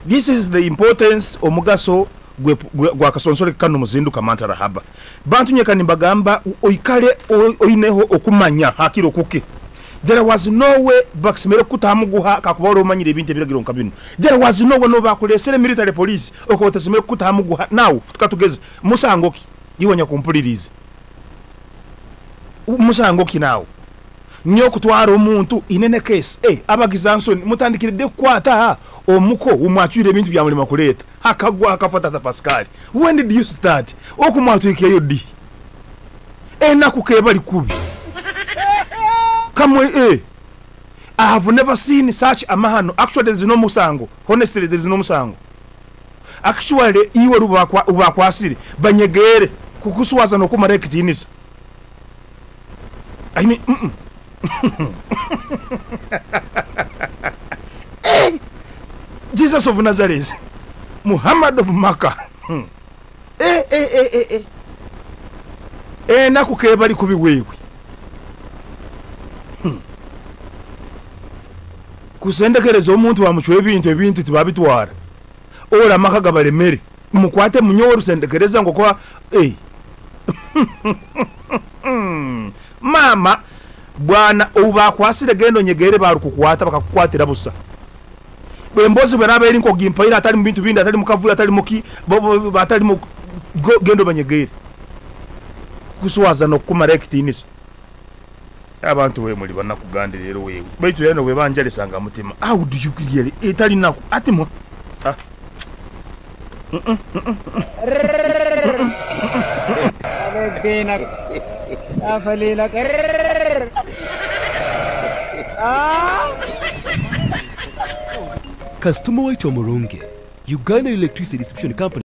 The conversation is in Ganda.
This is the importance omugaso gwa kasonsole kanu muzinduka mantara haba. Bantu nyekani bagamba oikale oineho okumanya hakiro kuke. There was no way baksimere kutamuguha kakuboro manyire ebintu ebiragiro nkabino. There was no way no bakulesere military police okotesimere kutamuguha. Now tukatugeze musangoki iwanya kumpulirize. Musangoki now. Nyo kutwara omuntu inene case abagizansoni mutandikiride kwata omuko umwachire ebintu bya mulima kuleta hakagwa akafata ta Pascal. When did you start? Okumwatwike yodi nakukeba likubi kamwe I have never seen such a mahano. Actually there is no musango. Honestly there is no musango. Actually iwe ubakwasiri banyegere kukuswaza no kumareka tinisa. I mean Jesus of Nazareth, Muhammad of Makkah. Nakukeba likubi wewe. Kusendekereza omuntu wamuchwe ebintu tibabitwara. Ora makaga balemere. Mukwate munyoru sendekereza ngo kwa Mama bwana ubakwasire gendo nyegere barukukwata bakakukwatira busa. Bembozi barabe eri nko gimpaira atali mu bintu bindi atali mukavuya atali muki batali mu gendo banyegere. Kuswaza no kumarekti inisi. Abantu we muri banakugande rero wewe. Baitu yano we banjale sanga mutima. How do you clearly etali nako atimo? Customer waito Moronge, Uganda Electricity Distribution Company.